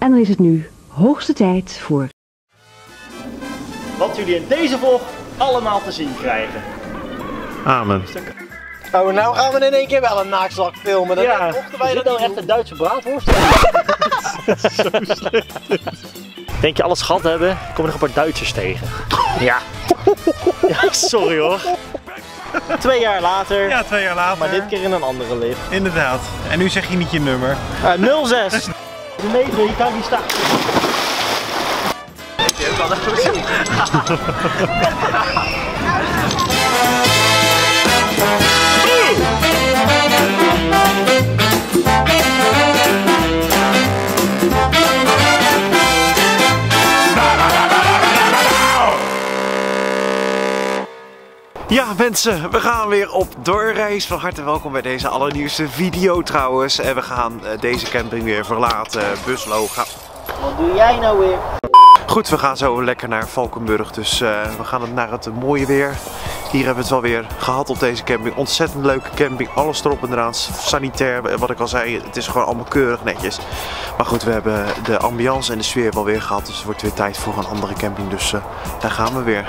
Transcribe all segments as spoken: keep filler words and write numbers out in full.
En dan is het nu hoogste tijd voor... wat jullie in deze vlog allemaal te zien krijgen. Amen. Oh, nou gaan we in één keer wel een naakslak filmen. Dan Ja, mochten wij is dat dit nou niet echt een Duitse braadworst? Zo slecht. Denk je alles gehad hebben, kom je nog een paar Duitsers tegen. Ja. Ja, sorry hoor. Twee jaar later. Ja, twee jaar later. Maar dit keer in een andere lift. Inderdaad. En nu zeg je niet je nummer. Uh, nul zes. De negen, je kan niet staan. Ik heb dat even gezien. Ja mensen, we gaan weer op doorreis. Van harte welkom bij deze allernieuwste video trouwens. En we gaan uh, deze camping weer verlaten. Buslo. Ga... Wat doe jij nou weer? Goed, we gaan zo lekker naar Valkenburg. Dus uh, we gaan het naar het mooie weer. Hier hebben we het wel weer gehad op deze camping. Ontzettend leuke camping. Alles erop en eraan. Sanitair, wat ik al zei. Het is gewoon allemaal keurig netjes. Maar goed, we hebben de ambiance en de sfeer wel weer gehad. Dus het wordt weer tijd voor een andere camping. Dus uh, daar gaan we weer.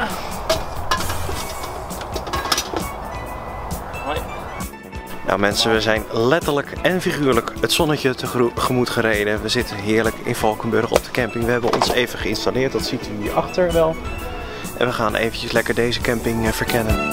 Nou mensen, we zijn letterlijk en figuurlijk het zonnetje tegemoet gereden. We zitten heerlijk in Valkenburg op de camping. We hebben ons even geïnstalleerd, dat ziet u hierachter wel. En we gaan eventjes lekker deze camping verkennen.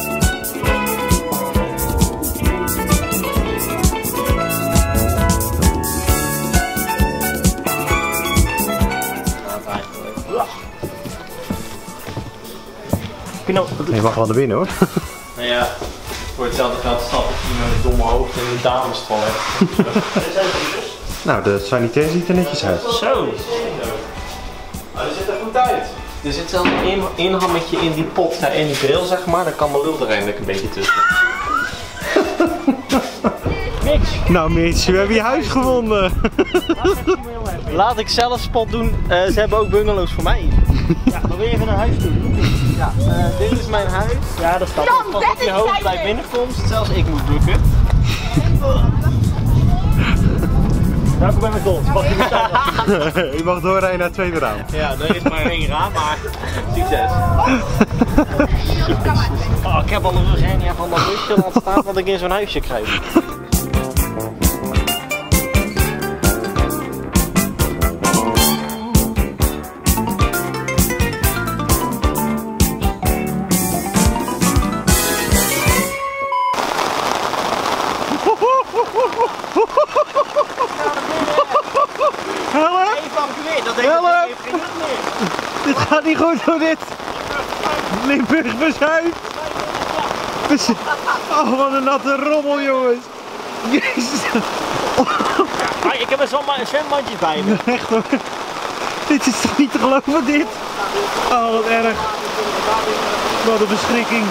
Je mag wel naar binnen hoor. Nou ja. Voor hetzelfde geld stap ik hier met een domme hoofd in de damestoilet. Nou, de sanitair ziet er netjes uit. Zo! Oh, die ziet er goed uit. Er zit zelfs een inhammetje in die pot, ja, in die grill zeg maar. Dan kan mijn lul er eindelijk een beetje tussen. Niks! Nou Mitch, we hebben je huis gevonden. Laat ik zelf spot doen, uh, ze hebben ook bungalows voor mij. Ja, dan wil je even naar huis toe. Ja, uh, dit is mijn huis. Ja, dat staat pas op je hoofd bij binnenkomst. Zelfs ik moet bukken. Welkom bij McDonald's. Mag je staan? Je mag doorrijden naar het tweede raam. Ja, er is maar één raam, maar succes. Oh, ik heb al een rughernia van dat busje laten staan dat ik in zo'n huisje kruip. Help! Dit gaat niet goed door dit! Limburg bezuid! Oh, wat een natte rommel jongens! Jezus! Ah, ik heb een zwembandje bij me. Echt hoor! Dit is toch niet te geloven dit? Oh, wat erg! Wat een beschrikking!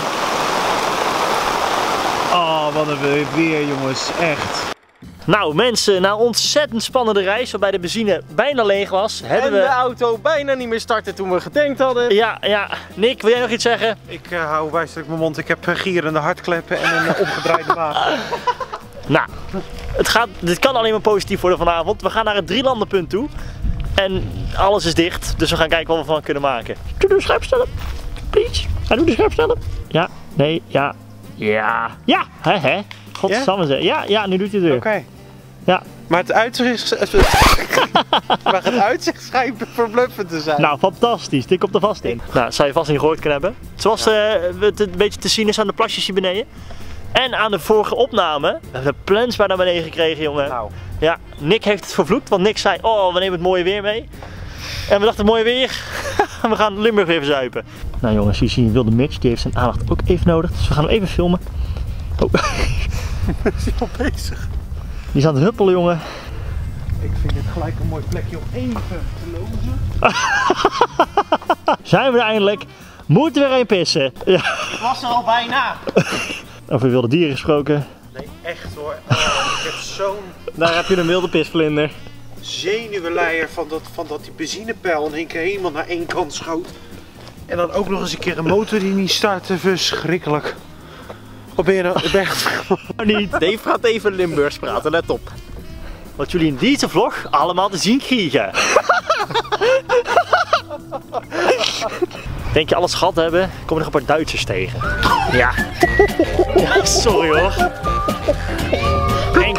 Oh, wat een weer jongens, echt! Nou mensen, na een ontzettend spannende reis waarbij de benzine bijna leeg was, hebben en we... de auto bijna niet meer starten toen we getankt hadden. Ja, ja. Nick, wil jij nog iets zeggen? Ik uh, hou wijselijk mijn mond, ik heb uh, gierende hartkleppen en een uh, opgedraaide maag. Nou, het gaat, dit kan alleen maar positief worden vanavond. We gaan naar het drielandenpunt toe. En alles is dicht, dus we gaan kijken wat we van kunnen maken. Doe de scherp stellen. Please. Ga doe de scherp stellen. Ja, nee, ja. Ja. Ja, hè hè. Godsamme zeg. Ja, ja, nu doet hij het weer. Oké. Okay. Ja. Maar het uitzicht, maar het uitzicht schijnt verbluffend te zijn. Nou, fantastisch. Tik op de vast in. Nou, dat zou je vast niet gehoord kunnen hebben. Zoals ja. uh, het een beetje te zien is aan de plasjes hier beneden. En aan de vorige opname. We hebben de plans bij naar beneden gekregen, jongen. Nou. Ja, Nick heeft het vervloekt, want Nick zei, oh, we nemen het mooie weer mee. En we dachten, mooi weer. We gaan Limburg weer verzuipen. Nou jongens, hier zie je wilde Mitch. Die heeft zijn aandacht ook even nodig. Dus we gaan hem even filmen. Oh. Is hij al bezig? Die is aan het huppelen, jongen. Ik vind dit gelijk een mooi plekje om even te lozen. Zijn we er eindelijk? Moeten we er een pissen? Ja. Ik was er al bijna. Over wilde dieren gesproken. Nee, echt hoor. Oh, ik heb zo'n... Daar heb je een wilde pisvlinder. Zenuwenleier van dat, van dat die benzinepeil in één keer helemaal naar één kant schoot. En dan ook nog eens een keer een motor die niet startte. Verschrikkelijk. Wat ben je nou? Ik ben echt... Niet. Dave gaat even Limburgs praten, let op. Wat jullie in deze vlog allemaal te zien krijgen. Denk je alles gehad hebben, kom je nog een paar Duitsers tegen. Ja. Ja, sorry hoor. Denk...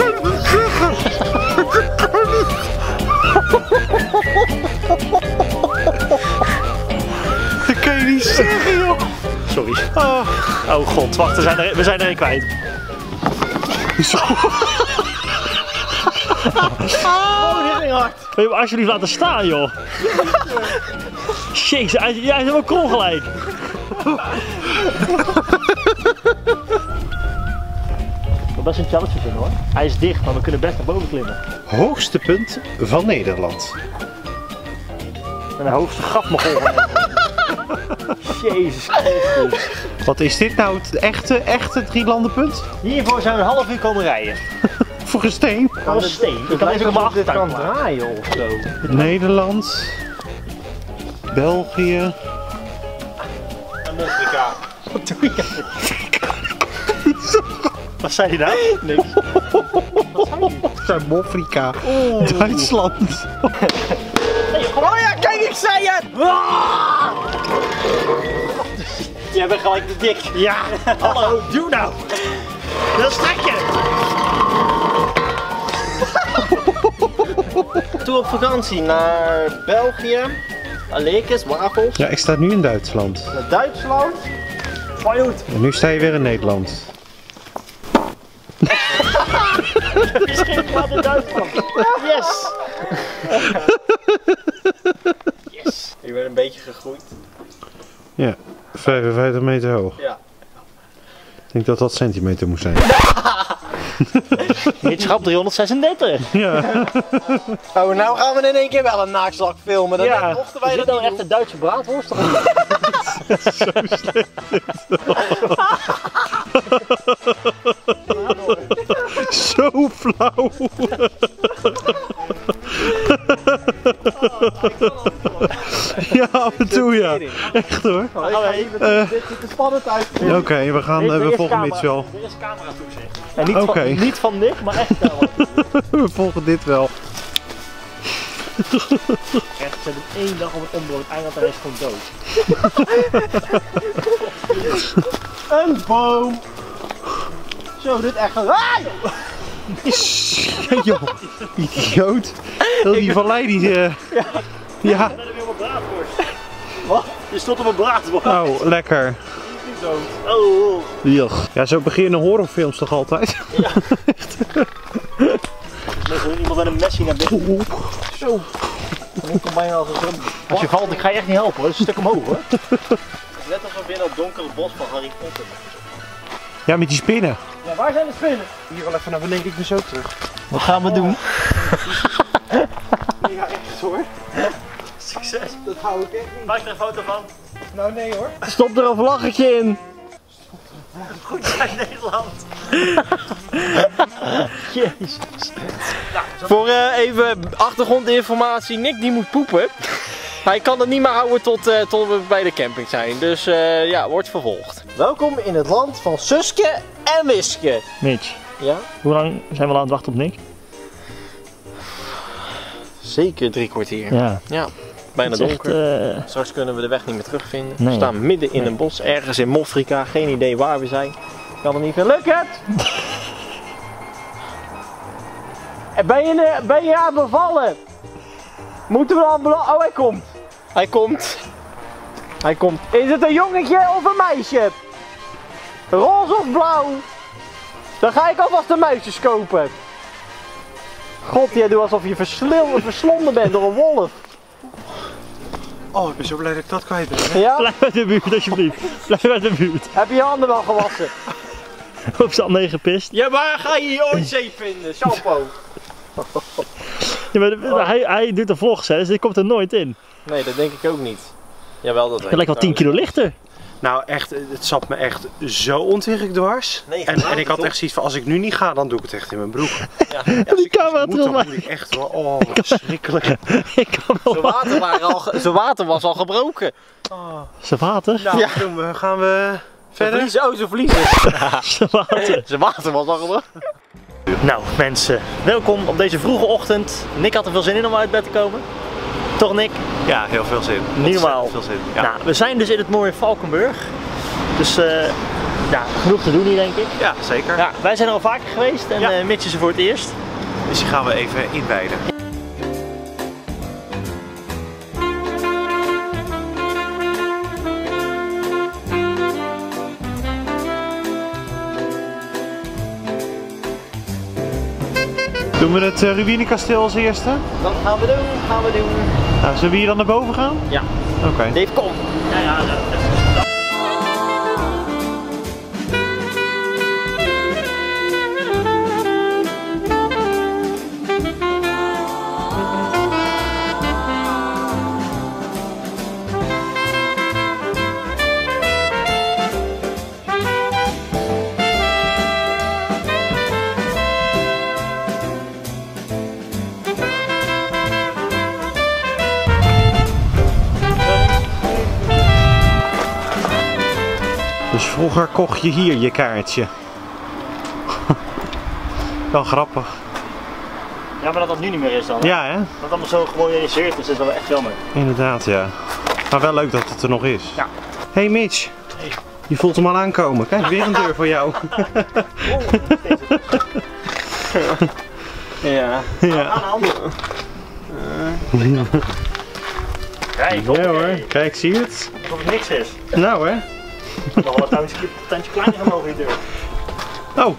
Dat kan je niet zeggen, joh. Sorry. Oh god, wacht, we zijn er, we zijn er een kwijt. Zo. Oh, dit ging hard. Wil je hem alsjeblieft laten staan, joh? Jezus, hij, hij is helemaal krom gelijk. Dat is best een challenge vinden hoor. Hij is dicht, maar we kunnen best naar boven klimmen. Hoogste punt van Nederland. En de hoogste gat mag over. Jezus Christus. Wat is dit nou? Het echte, echte drielandenpunt? Hiervoor zijn we een half uur komen rijden. Voor een steen? Voor een steen. Ik kan even op mijn achtertuin maken. draaien of zo. Nederland. België. Afrika. Wat doe je? Wat zei hij nou? Niks. Wat zei hij? Zuid-Afrika. Duitsland. Oh ja, kijk, ik zei het! Jij bent gelijk te dik. Ja. Hallo, doe nou. Dat strek je. Toen op vakantie naar België, Alekes, wafels, Ja, ik sta nu in Duitsland. naar Duitsland. Feyenoord. En nu sta je weer in Nederland. Misschien plaat in Duitsland. Yes. Yes. Ik ben een beetje gegroeid. Ja, vijfenvijftig meter hoog. Ja. Ik denk dat dat centimeter moet zijn. Wetenschap driehonderdzesendertig. Ja. Oh, nou gaan we in één keer wel een naakslak filmen. Dan Ja, mochten is wij dit dat nou niet echt een Duitse braadworst? Of niet? Zo flauw. Ja, af en toe ja. Echt hoor. doen. Uh, dit ziet er spannend uit. Oké, okay, we gaan, uh, we volgen dit wel. Er is camera toezicht. En niet, Okay. van, niet van Nick, maar echt camera. We volgen dit wel. Echt, ze hebben één dag op het onboord, eindelijk en hij is gewoon dood. Een boom. Zo, dit echt een... Ah, Joh, idioot. Heel die vallei die... Uh, ja. Dan heb je weer op een braadworst. Wat? Je stond op een braadworst. Oh, lekker. Oh, oh. Jach. Ja, zo beginnen horrorfilms toch altijd? Ja. Met iemand met een messie naar binnen. Zo. Ik kom bijna als een zombie. Als je valt, ik ga je echt niet helpen hoor. Dat is een stuk omhoog hoor. Net alsof we in dat donkere bos van Harry Potter. Ja, met die spinnen. Ja, waar zijn de spinnen? Hier wel even naar beneden, ik ben zo terug. Wat gaan we doen? Ja, echt hoor. Succes. Dat hou ik echt niet. Maak er een foto van. Nou, nee hoor. Stop er een vlaggetje in. Goed zijn Nederland. Jezus. Nou, Voor uh, even achtergrondinformatie, Nick die moet poepen. Hij kan het niet meer houden tot, uh, tot we bij de camping zijn. Dus uh, ja, wordt vervolgd. Welkom in het land van Suske en Wiske. Mitch, Ja? hoe lang zijn we al aan het wachten op Nick? Zeker drie kwartier. Ja. Ja, bijna Het is echt, donker. uh, Straks kunnen we de weg niet meer terugvinden. Nee. We staan midden in Nee. een bos, ergens in Mofrika. Geen idee waar we zijn. Kan er niet veel. Lukt het? Ben je, ben je aan het bevallen? Moeten we dan... Oh, hij komt. Hij komt. Hij komt. Is het een jongetje of een meisje? Roze of blauw? Dan ga ik alvast de muisjes kopen. God, jij doet alsof je verslo- verslonden bent door een wolf. Oh, ik ben zo blij dat ik dat kwijt ben. Ja? Blijf uit de buurt alsjeblieft. Blijf uit de buurt. Heb je je handen wel gewassen? Op z'n handen gepist. Ja, waar ga je je ooit zeep vinden? Shampoo. Ja, maar de- hij, hij doet de vlogs hè, dus dit komt er nooit in. Nee, dat denk ik ook niet. Jawel, dat weet Het lijkt wel tien kilo lichter. Nou echt, het zat me echt zo ontiegelijk dwars. Nee, En, en ik had echt zoiets van, als ik nu niet ga, dan doe ik het echt in mijn broek. Ja. Die camera Moet, terug dan maar. moet ik echt hoor. Oh, wat verschrikkelijk. Ik kan wel Zijn water, waren al ge- zijn water was al gebroken. Zijn water? Nou, Ja. wat doen we? Gaan we Zijn verder? vliezen, oh, zijn vliezen. Zijn water. Zijn water was al gebroken. Nou mensen, welkom op deze vroege ochtend. Nick had er veel zin in om uit bed te komen. Toch Nick? Ja, heel veel zin. Niet normaal. Veel zin. Ja. Nou, we zijn dus in het mooie Valkenburg. Dus uh, ja, genoeg te doen hier denk ik. Ja, zeker. Ja, wij zijn er al vaker geweest en ja. uh, Mitch is er voor het eerst. Dus die gaan we even inwijden. Doen we het uh, Ruïnekasteel als eerste? Dat gaan we doen, gaan we doen. Nou, zullen we hier dan naar boven gaan? Ja. Oké. Okay. Dave, kom. Ja, ja, ja. Dus vroeger kocht je hier je kaartje. Wel grappig. Ja, maar dat dat nu niet meer is dan. Ja, hè? Dat het allemaal zo gemoderniseerd is, is wel echt jammer. Inderdaad, ja. Maar wel leuk dat het er nog is. Ja. Hey Mitch, hey. Je voelt hem al aankomen. Kijk, weer een deur voor jou. Ja. Ja. Aan de hand. Kijk, ja hoor, kijk, zie je het? Alsof het niks is. Nou hè? Nog wel een tandje, tandje kleiner gemogen die deur. Oh!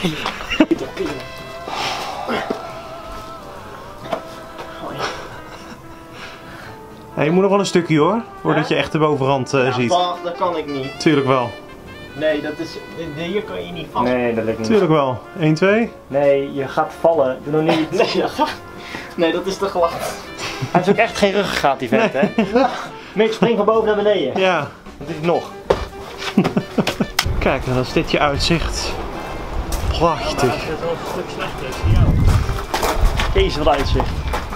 Hey, je moet nog wel een stukje hoor, voordat je echt de bovenrand uh, ja, ziet. Dat, dat kan ik niet. Tuurlijk wel. Nee, dat is, hier kan je niet vast. Nee, dat lukt niet. Tuurlijk wel. één, twee. Nee, je gaat vallen. Doe nog niet. Nee, dat gaat. Nee, dat is te glad. Hij is ook echt geen ruggengraat die vent, hè? Mitch, spring van boven naar beneden. Ja. Dat doet hij nog. Kijk, dan is dit je uitzicht. Prachtig. Dat is wel een stuk slechter, zie jou. Jezus, wat uitzicht.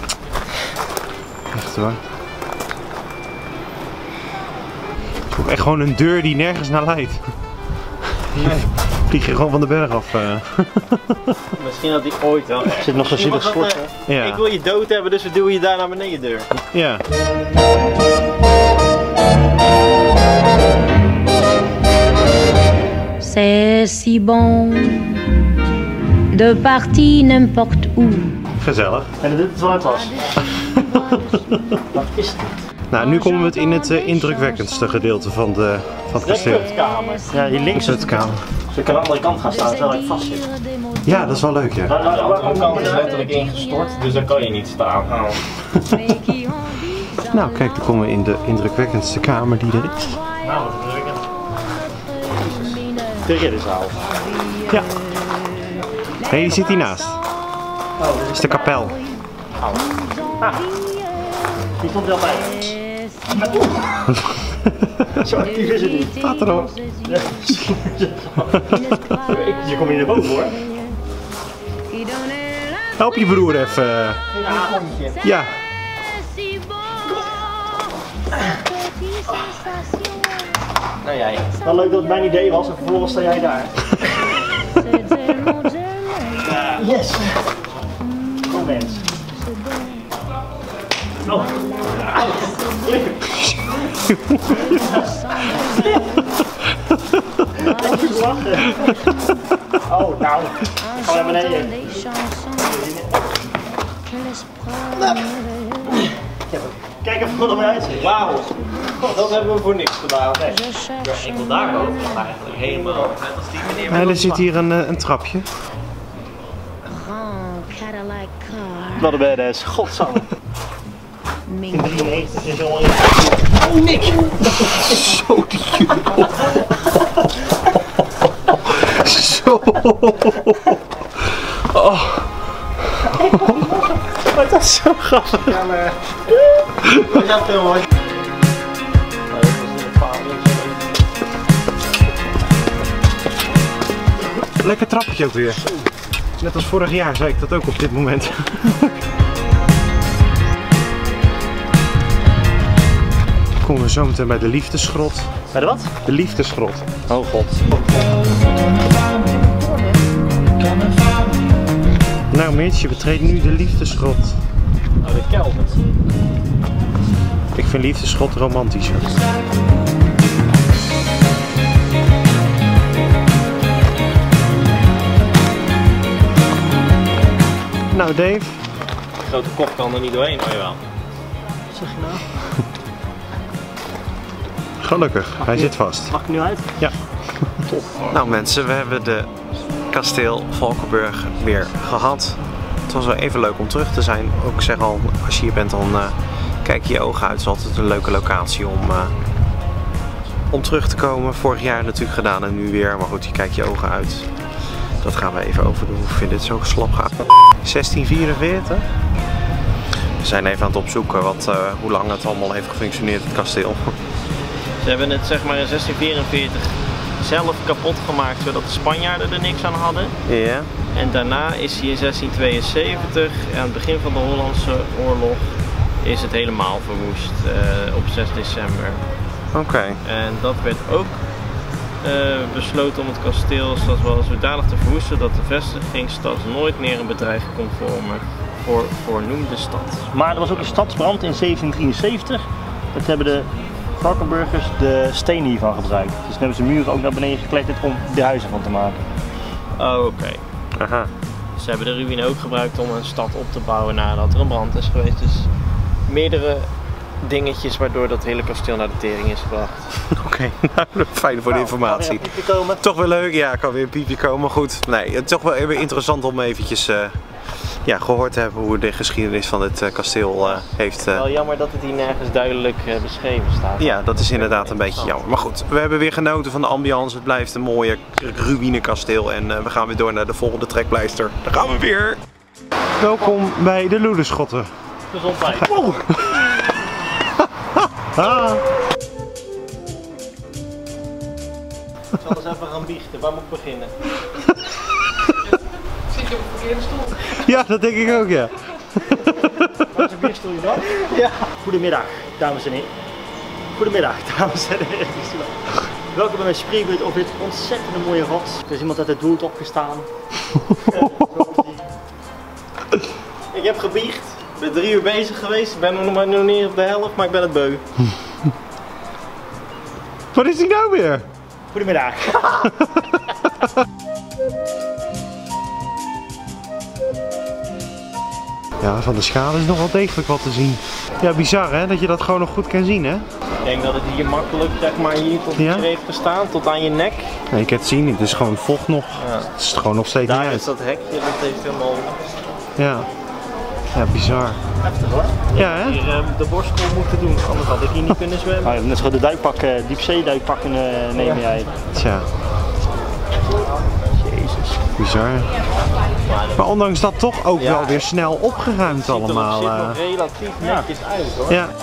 Echt hoor. Het is ook echt gewoon een deur die nergens naar leidt. Nee. Vlieg je gewoon van de berg af. Uh. Misschien dat hij ooit wel. Er zit nog zo'n zielig schort. Uh, ja. Ik wil je dood hebben, dus we duwen je daar naar beneden deur. Ja. C'est si bon de partir n'importe où. Gezellig. En dit is wel het was. Wat is het? Nou, nu komen we het in het uh, indrukwekkendste gedeelte van, de, van het kasteel. De putkamer. Ja, hier links is het kamer. Dus ik kan aan de andere kant gaan staan, terwijl ik vast zit. Ja, dat is wel leuk, ja. Nou, nou, de andere kant is letterlijk ingestort, dus dan kan je niet staan. Oh. Nou, kijk, dan komen we in de indrukwekkendste kamer die er is. Nou, wat indrukwekkend. De ridderzaal. Ja. Hé, hey, die zit hiernaast. Oh, dat is de kapel. Ah, die stond wel bij. Zo actief is het niet. Staat erop. Ja. Je komt hier naar boven hoor. Help je broer even. Ja. Ja. Nou jij. Wel leuk dat het mijn idee was en vervolgens sta jij daar. Yes! Kom mens. Oh. Even lachen. Oh, nou. Ga naar beneden. Kijk even hoe het eruit ziet. Wauw. Dat hebben we voor niks gedaan. Nee. Ik wil daar ook eigenlijk helemaal net als die meneer. En er zit hier een, een trapje. Wat een badass. Godsamme. In drieënnegentig is al in. Oh, Nick! Zo die Zo. Oh. Maar dat is zo grappig. Ja, maar... We gaan filmen. Lekker trappetje ook weer. Net als vorig jaar zei ik dat ook op dit moment. Komen we zo meteen bij de liefdesgrot. Bij de wat? De liefdesgrot. Oh god. Nou Mitch, je betreedt nu de liefdesgrot. Oh, de kelder. vind liefdesschot romantischer. Nou Dave. De grote kop kan er niet doorheen, maar jawel. Wat zeg je nou? Gelukkig, hij zit vast. Mag ik er nu uit? Ja. Top. Nou mensen, we hebben de kasteel Valkenburg weer gehad. Het was wel even leuk om terug te zijn. Ook ik zeg al, als je hier bent dan uh, kijk je je ogen uit. Het is altijd een leuke locatie om, uh, om terug te komen. Vorig jaar natuurlijk gedaan en nu weer. Maar goed, je kijkt je ogen uit. Dat gaan we even overdoen. Ik vind dit zo slap gaan. zestien vierenveertig. We zijn even aan het opzoeken wat, uh, hoe lang het allemaal heeft gefunctioneerd, het kasteel. Ze hebben het zeg maar in zestien vierenveertig zelf kapot gemaakt zodat de Spanjaarden er niks aan hadden. Ja. En daarna is hij in zestien tweeënzeventig, aan het begin van de Hollandse oorlog, is het helemaal verwoest uh, op zes december. Oké. Okay. En dat werd ook uh, besloten om het kasteel zoals zodanig te verwoesten dat de vestigingsstad nooit meer een bedreiging kon vormen voor voornoemde stad. Maar er was ook een stadsbrand in zeventien drieënzeventig. Dat hebben de Valkenburgers de stenen hiervan gebruikt. Dus dan hebben ze muren ook naar beneden gekletterd om de huizen van te maken. Oh, oké. Okay. Aha. Ze hebben de ruïne ook gebruikt om een stad op te bouwen nadat er een brand is geweest. Dus meerdere dingetjes waardoor dat hele kasteel naar de tering is gebracht. Oké, okay. Nou, fijn voor de informatie. Komen. Toch wel leuk, ja, kan weer een piepje komen. Goed, nee, het is toch wel even interessant om eventjes uh, ja, gehoord te hebben hoe de geschiedenis van dit uh, kasteel uh, heeft. Uh... Wel jammer dat het hier nergens duidelijk uh, beschreven staat. Ja, dat is inderdaad een beetje jammer. Maar goed, we hebben weer genoten van de ambiance. Het blijft een mooie ruïnekasteel en uh, we gaan weer door naar de volgende trekpleister. Daar gaan we weer. Welkom bij de Loederschotten. Gezondheid. Wow. Ah. Ik zal eens even gaan biechten. Waar moet ik beginnen? Zit je op de verkeerde stoel? Ja, dat denk ik ook, ja. Waar is een bierstoel je dan? Ja. Goedemiddag, dames en heren. Goedemiddag, dames en heren. Welkom bij mijn spreekbeurt op dit ontzettende mooie rots. Er is iemand uit het doel opgestaan. Ik heb gebiecht. Ik ben drie uur bezig geweest. Ik ben nog maar nog niet op de helft, maar ik ben het beu. Wat is die nou weer? Goedemiddag. Ja, van de schade is nog wel degelijk wat te zien. Ja, bizar hè, dat je dat gewoon nog goed kan zien hè? Ik denk dat het hier makkelijk, zeg maar, hier tot ja? hier heeft gestaan, tot aan je nek. Nee, je kan het zien, het is gewoon vocht nog. Ja. Het is gewoon nog steeds daar niet uit. is dat hekje, dat heeft helemaal... Ja. Ja, bizar. Heftig hoor. Ja hè? Hier uh, de borstel moeten doen, anders had ik hier niet kunnen zwemmen. Nou, net zo de duikpak, uh, diepzeeduikpakken uh, neem jij. Ja. Tja. Jezus. Bizar. Maar ondanks dat toch ook ja, wel weer snel opgeruimd allemaal. Het ziet er nog relatief netjes ja. uit hoor. Ja.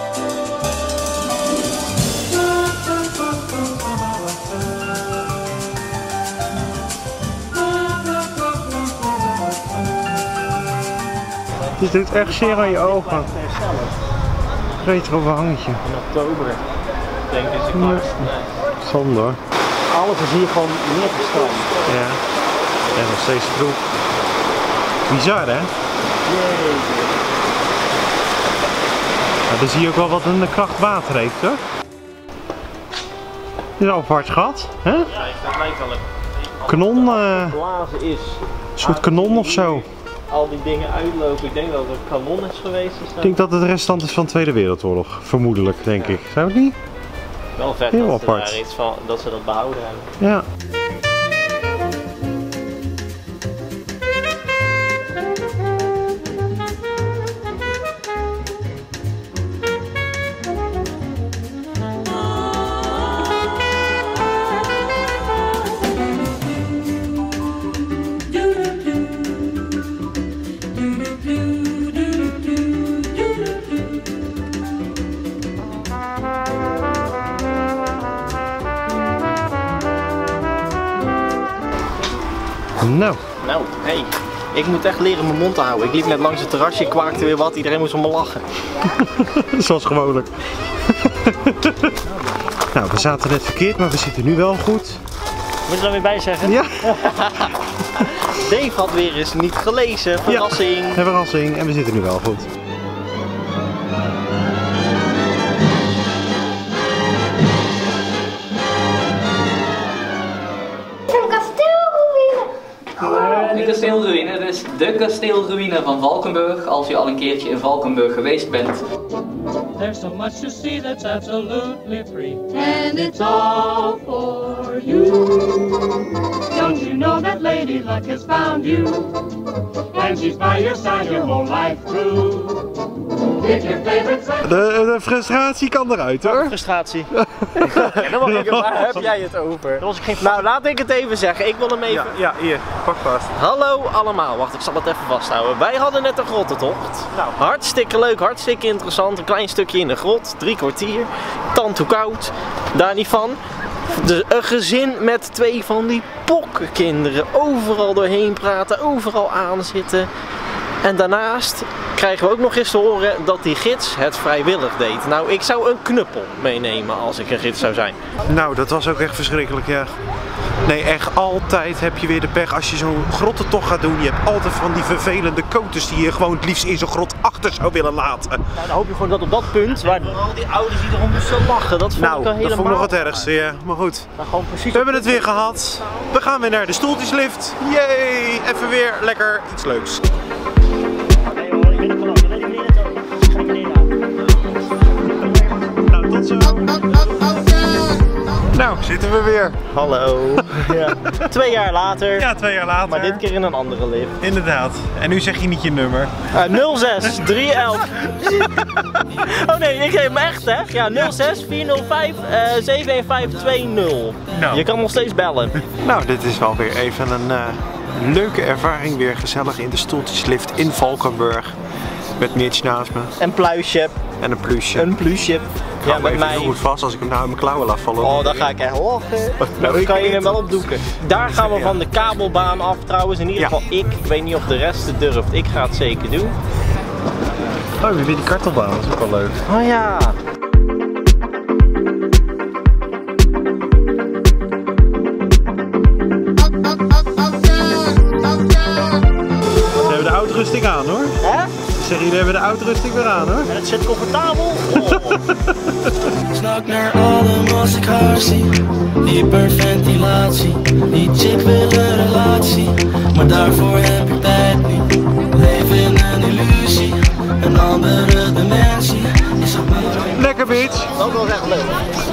Het doet echt zeer aan je ogen. Retro hangetje. In oktober, denk ik, is ik maar. Zonde hoor. Alles is hier gewoon neergestrand. Ja. En nog steeds troep. Bizar hè? Jeetje. Ja, dan zie je ook wel wat een kracht water heeft hoor. Dit is al apart gehad, hè? Ja, dat lijkt wel een kanon. Uh, blazen is. Een soort kanon of zo. Al die dingen uitlopen. Ik denk dat het een kanon is geweest. Is ik denk dat het restant is van de Tweede Wereldoorlog. Vermoedelijk, denk ja. ik. Zou het niet? Wel vet heel dat, apart. Ze daar iets van, dat ze dat behouden hebben. Ja. Nou. Nou, hé. Hey. Ik moet echt leren mijn mond te houden. Ik liep net langs het terrasje, ik kwaakte weer wat, iedereen moest om me lachen. Zoals gewoonlijk. Nou, we zaten net verkeerd, maar we zitten nu wel goed. Moet je er dan weer bij zeggen? Ja. Dave had weer eens niet gelezen, verrassing. Ja, verrassing, en we zitten nu wel goed. kasteelruïne. Dit is de kasteelruïne van Valkenburg, als u al een keertje in Valkenburg geweest bent. There's so much to see that's absolutely free, and it's all for you. Don't you know that Lady Luck has found you, and she's by your side your whole life through. If your favorite song... De, de frustratie kan eruit hoor. Frustratie. Dan mag ik, waar heb jij het over? Dat was ik geen Nou, laat ik het even zeggen. Ik wil hem even... Ja, ja, hier, pak vast. Hallo allemaal, wacht, ik zal het even vasthouden. Wij hadden net een grottentocht. Nou. Hartstikke leuk, hartstikke interessant. Een klein stukje in de grot, drie kwartier. Tand hoe koud, daar niet van. Dus een gezin met twee van die pokkenkinderen. Overal doorheen praten, overal aanzitten. En daarnaast krijgen we ook nog eens te horen dat die gids het vrijwillig deed. Nou, ik zou een knuppel meenemen als ik een gids zou zijn. Nou, dat was ook echt verschrikkelijk, ja. Nee, echt altijd heb je weer de pech als je zo'n grottentocht gaat doen. Je hebt altijd van die vervelende koters die je gewoon het liefst in zo'n grot achter zou willen laten. Nou, dan hoop je gewoon dat op dat punt, waar Al die ouders die erom moesten lachen, dat vond Nou, ik dat helemaal... vond ik nog het ergste, ja. Maar goed, nou, gewoon precies we hebben het weer gehad. We gaan weer naar de stoeltjeslift. Yay! Even weer lekker iets leuks. Nee hoor, ik ben er vanaf. Nee, ik ben er zo. Ik ga beneden aan. Nou, tot zo. Nou, zitten we weer. Hallo. Ja. Twee jaar later. Ja, twee jaar later. Maar dit keer in een andere lift. Inderdaad. En nu zeg je niet je nummer. Uh, nul zes drie elf. Oh nee, ik zeg hem echt hè. Ja, nul zes vier nul vijf zeven een vijf twee nul. Nou. Je kan nog steeds bellen. Nou, dit is wel weer even een uh, leuke ervaring. Weer gezellig in de stoeltjeslift in Valkenburg. Met Mitch naast me. En pluisje. En een plusje. Een plusje. Ja, Ja, met even mij. heel goed vast als ik hem nou in mijn klauwen laat vallen. Oh, dan ga ik echt lachen. Dan kan je hem wel opdoeken. Daar gaan we van de kabelbaan af trouwens. In ieder Ja. geval ik. Ik weet niet of de rest het durft. Ik ga het zeker doen. Oh, weer die kartelbaan. Dat is ook wel leuk. Oh ja. We hebben de uitrusting aan hoor. Hè? Ik zeg, jullie hebben de uitrusting weer aan hoor. En het zit comfortabel. Oh. Snak naar adem als ik haar zie. Hyperventilatie. Die chick wil een relatie, maar daarvoor heb ik tijd niet. Leef in een illusie, een andere dimensie. Is op mij. Lekker bitch. Dat was echt leuk.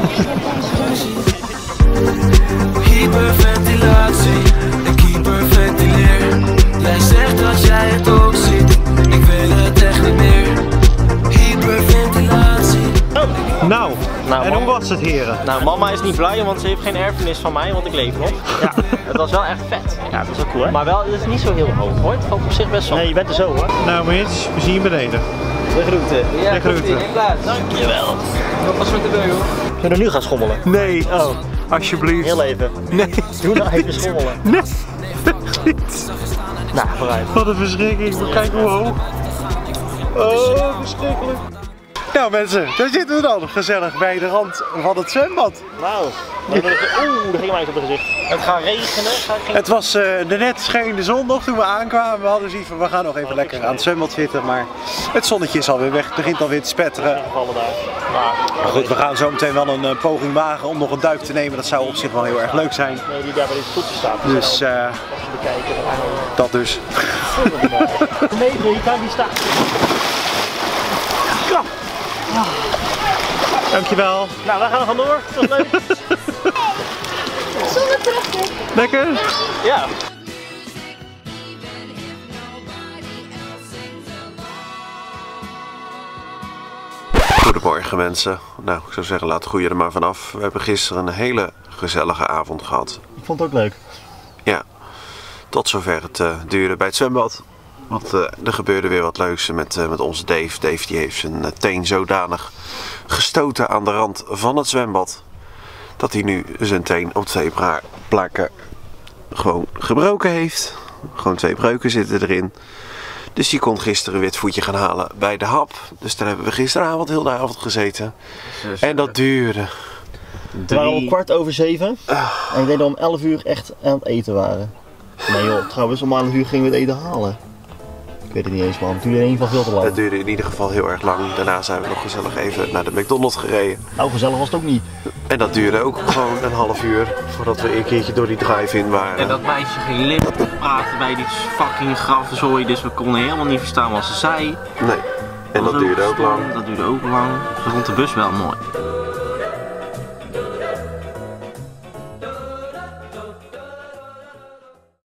Hyperventilatie, ik hyperventileer. Jij zegt dat jij het ook ziet, ik wil het echt niet meer. Hyperventilatie. Nou, Nou, en man. hoe was het heren? Nou, mama is niet blij, want ze heeft geen erfenis van mij, want ik leef nog. Ja, het was wel echt vet. Ja, dat is wel cool hè? Maar wel, het is niet zo heel hoog hoor. Het valt op zich best wel. Nee, je bent er zo hoor. Nou Mitch, we zien je beneden. De groeten. Ja, De groeten. komt-ie, in plaats. Dankjewel. Wat met de beugel? Zullen we nu gaan schommelen? Nee, Oh, alsjeblieft. heel even. Nee. Doe nou even schommelen. Nee, niet. Nou, vooruit. Wat een verschrikking, we kijken hoe hoog. Oh, verschrikkelijk. Nou mensen, daar zitten we dan, gezellig bij de rand van het zwembad. Nou, oeh, daar ging mij eens op het gezicht. Het gaat regenen. Het ging... Het was uh, net scheen de zon nog toen we aankwamen. We hadden zoiets van, we gaan nog even lekker aan het zwembad zitten. Maar het zonnetje is alweer weg, het begint alweer te spetteren. Vallen daar. Maar, Maar goed, we gaan zo meteen wel een uh, poging wagen om nog een duik te nemen. Dat zou op zich wel heel erg leuk zijn. nee, die daar bij deze stoeltje staat. Dus uh, Even bekijken. dat dus. Nee, nee, daar die staat. Krap. Dankjewel. Nou, wij gaan er vandoor. Dat was leuk. Lekker? Ja. Goedemorgen mensen. Nou, ik zou zeggen, laat de goeie er maar vanaf. We hebben gisteren een hele gezellige avond gehad. Ik vond het ook leuk. Ja, tot zover het uh, duurde bij het zwembad. Want uh, er gebeurde weer wat leuks met, uh, met onze Dave. Dave die heeft zijn uh, teen zodanig gestoten aan de rand van het zwembad. Dat hij nu zijn teen op twee plekken gewoon gebroken heeft. Gewoon twee breuken zitten erin. Dus die kon gisteren een wit voetje gaan halen bij de hap. Dus daar hebben we gisteravond heel de avond gezeten. En dat duurde. Het waren om kwart over zeven. En ik denk dat we om elf uur echt aan het eten waren. Nee joh, trouwens om elf uur gingen we het eten halen. weet het niet eens, man. Het duurde in ieder geval veel te lang. Het duurde in ieder geval heel erg lang. Daarna zijn we nog gezellig even naar de McDonald's gereden. Nou, gezellig was het ook niet. En dat duurde ook gewoon een half uur voordat we een keertje door die drive-in waren. En dat meisje ging lip praten bij die fucking grafzooi, dus we konden helemaal niet verstaan wat ze zei. Nee, en dat, dat duurde ook lang. Dat duurde ook lang. Ze vond de bus wel mooi.